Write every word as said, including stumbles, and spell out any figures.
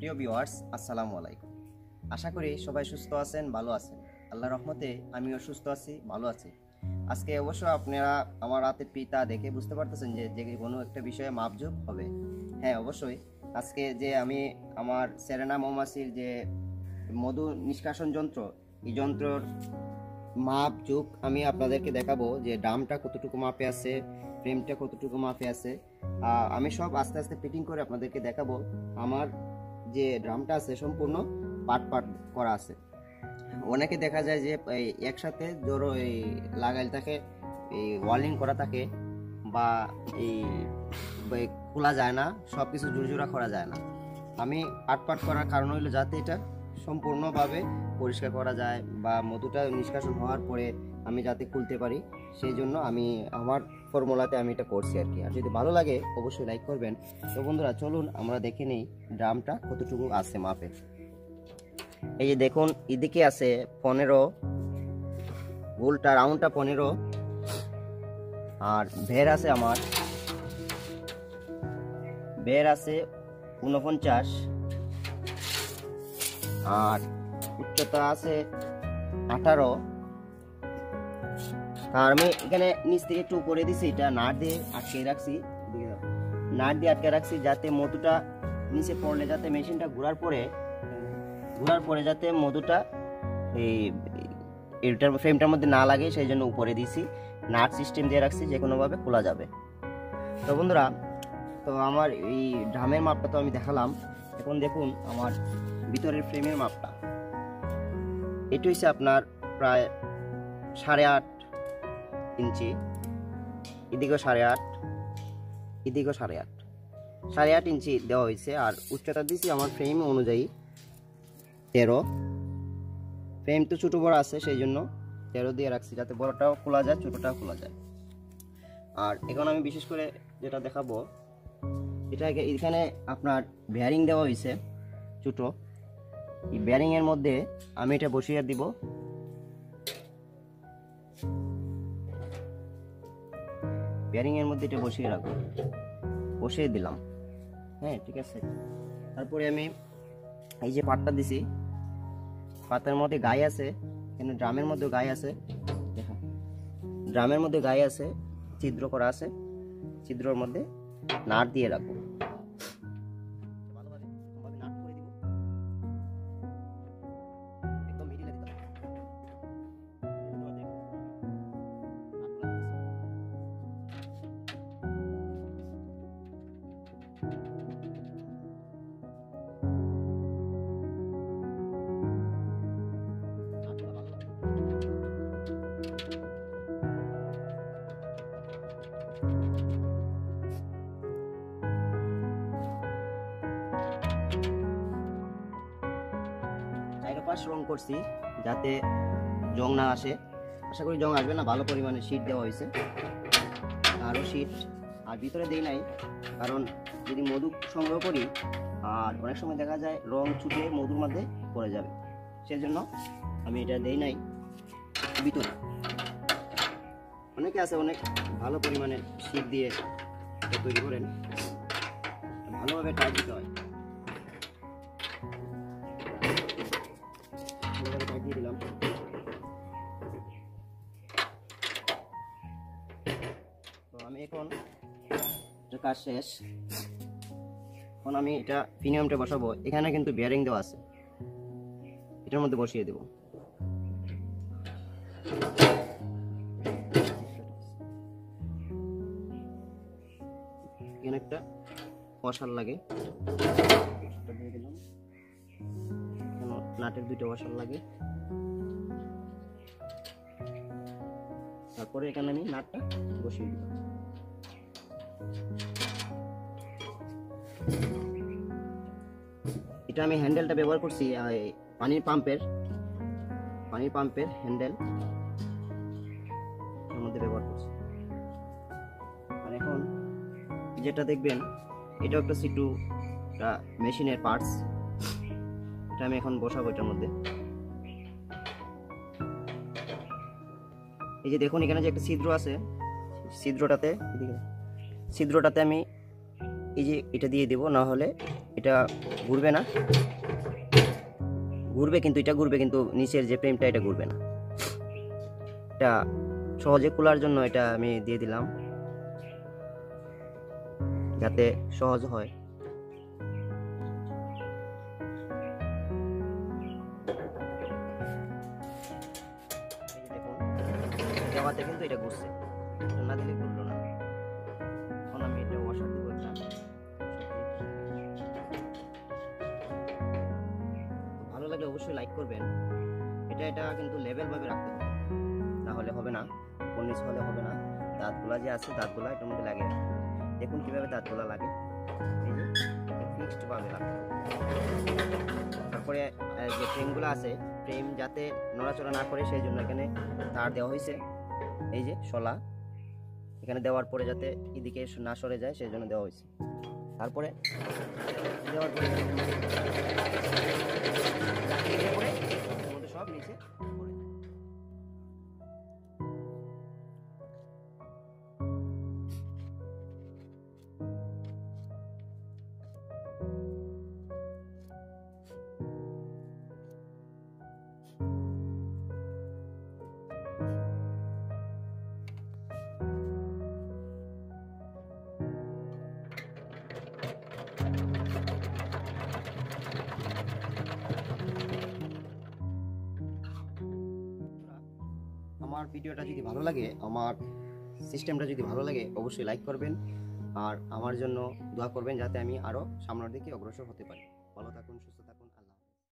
প্রিয় ভিউয়ার্স, আসসালামু আলাইকুম। আশা করি সবাই সুস্থ আছেন, ভালো আছেন। আল্লাহর রহমতে আমিও সুস্থ আছি, ভালো আছি। আজকে অবশ্য আপনারা আমার হাতে পিতা দেখে বুঝতে পারতেছেন যে যে কোনো একটা বিষয়ে মাপজোক হবে। হ্যাঁ, অবশ্যই আজকে যে আমি আমার সেরেনা মৌমাছির যে মধু নিষ্কাশন যন্ত্র, এই যন্ত্রর মাপজোক আমি আপনাদেরকে দেখাবো যে ড্রামটা কতটুকু মাপে আছে, ফ্রেমটা কতটুকু মাপে আছে। আমি সব আস্তে আস্তে ফিটিং করে আপনাদেরকে দেখাবো। আমার যে ড্রামটা আছে সম্পূর্ণ পার্ট পার্ট করা আছে। অনেকে দেখা যায় যে একসাথে জোরো এই লাগাইল থাকে, এই ওয়ার্লিং করা থাকে বা এই খোলা যায় না, সব কিছু জোরজোড়া করা যায় না। আমি পার্ট পার্ট করার কারণ হইলো যাতে এটা সম্পূর্ণভাবে পরিষ্কার করা যায় বা মধুটা নিষ্কাশন হওয়ার পরে আমি যাতে খুলতে পারি, সেই জন্য আমি আমার ফর্মুলাতে আমি এটা করছি আর কি। আর যদি ভালো লাগে অবশ্যই লাইক করবেন। তো বন্ধুরা, চলুন আমরা দেখে নিই ড্রামটা কতটুকু আছে মাপে। এই যে দেখুন, এদিকে আছে পনেরো, গোলটা রাউন্ডটা পনেরো, আর ভের আছে আমার বের আছে উনপঞ্চাশ, আর উচ্চতা আছে আঠারো। আর আমি এখানে নিচ থেকে একটু উপরে দিছি, এটা নাট দিয়ে আটকে রাখছি, নাট দিয়ে আটকে রাখছি যাতে মধুটা নিচে পড়লে যাতে মেশিনটা ঘোরার পরে ঘোরার পরে যাতে মধুটা এই এটার ফ্রেমটার মধ্যে না লাগে, সেই জন্য উপরে দিছি নাট সিস্টেম দিয়ে রাখছি, যে কোনোভাবে খোলা যাবে। তো বন্ধুরা, তো আমার এই ড্রামের মাপটা তো আমি দেখালাম। এখন দেখুন আমার ভিতরের ফ্রেমের মাপটা। এটি হচ্ছে আপনার প্রায় সাড়ে আট ইঞ্চি, এদিকেও সাড়ে আট, এদিকেও সাড়ে আট, সাড়ে আট ইঞ্চি দেওয়া হয়েছে। আর উচ্চতা দিয়েছি আমার ফ্রেম অনুযায়ী তেরো। ফ্রেম তো ছোটো বড় আছে, সেই জন্য তেরো দিয়ে রাখছি যাতে বড়টাও খোলা যায়, ছোটোটাও খোলা যায়। আর এখন আমি বিশেষ করে যেটা দেখাবো, এটা এখানে আপনার বেয়ারিং দেওয়া হয়েছে ছোটো। এই বেয়ারিং এর মধ্যে আমি এটা বসিয়ে দিব। বেয়ারিং এর মধ্যে এটা বসিয়ে রাখবো, বসিয়ে দিলাম। হ্যাঁ, ঠিক আছে। তারপরে আমি এই যে পাটটা দিছি, পাতার মধ্যে গায়ে আছে, কেন ড্রামের মধ্যে গায়ে আছে, দেখো ড্রামের মধ্যে গায়ে আছে, ছিদ্র করা আছে, ছিদ্রর মধ্যে নাট দিয়ে রাখবো। রং করছি যাতে জং না আসে, আশা করি জং আসবে না। ভালো পরিমাণে শীট দেওয়া হয়েছে, আরও শীট। আর ভিতরে দেই নাই, কারণ যদি মধু সংগ্রহ করি আর অনেক সময় দেখা যায় রং ছুটে মধুর মধ্যে পড়ে যাবে, সেজন্য আমি এটা দেই নাই ভিতরে। অনেকে আছে অনেক ভালো পরিমাণে শীট দিয়ে তৈরি করেন, ভালোভাবে টাইট দিতে হয়। দিলাম। তো আমি এখন কাজ শেষ, এখন আমি এটা প্রিমিয়ামটা বসাবো। এখানে কিন্তু বেয়ারিং দেওয়া আছে, এটার মধ্যে বসিয়ে দেব। এখানে একটা ওয়াশার লাগে, দিয়ে দিলাম। নাটের দুইটা ওয়াশার লাগে। তারপরে এখানে আমি নাটটা বসিয়ে দিব। এটা আমি হ্যান্ডেলটা ব্যবহার করছি পানির পাম্পের পানির পাম্পের হ্যান্ডেল এর মধ্যে ব্যবহার করছি। আর এখন যেটা দেখবেন, এটা একটা সিটু মেশিনের পার্টস, এটা আমি এখন বসাবো এটার মধ্যে। এই যে দেখুন, এখানে যে একটা ছিদ্র আছে, ছিদ্রটাতে ছিদ্রটাতে আমি এই যে এটা দিয়ে দেব, না হলে এটা ঘুরবে না, ঘুরবে কিন্তু এটা ঘুরবে কিন্তু নিচের যে ফ্রেমটা এটা ঘুরবে না। এটা সহজে খোলার জন্য এটা আমি দিয়ে দিলাম যাতে সহজ হয়। দেওয়াতে কিন্তু এটা ঘুরছে, না দিলে ঘুরলো না। এখন আমি এটা ওয়াশার দিব একটা। ভালো লাগলে অবশ্যই লাইক করবেন। এটা এটা কিন্তু লেভেল ভাবে রাখতে হবে, না হলে হবে না, উপর নিচ হলে হবে না। দাঁতগুলা যে আছে দাঁতগুলা এটার মধ্যে লাগে, দেখুন কিভাবে দাঁতগুলা লাগে, এই যে ফিক্সড ভাবে রাখতে হবে। তারপরে যে ফ্রেমগুলো আছে, ফ্রেম যাতে নড়াচড়া না করে সেই জন্য এখানে তার দেওয়া হয়েছে, এই যে শলা এখানে দেওয়ার পরে যাতে এদিকে না সরে যায় সেই জন্য দেওয়া হয়েছে। তারপরে দেওয়ার পরে সব নিচে আমার ভিডিওটা যদি ভালো লাগে, আমার সিস্টেমটা যদি ভালো লাগে, অবশ্যই লাইক করবেন আর আমার জন্য দোয়া করবেন যাতে আমি আরও সামনের দিকে অগ্রসর হতে পারি।